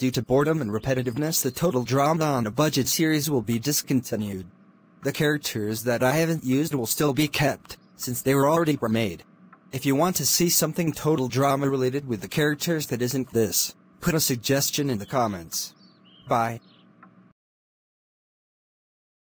Due to boredom and repetitiveness, the Total Drama on a Budget series will be discontinued. The characters that I haven't used will still be kept, since they were already remade. If you want to see something Total Drama related with the characters that isn't this, put a suggestion in the comments. Bye.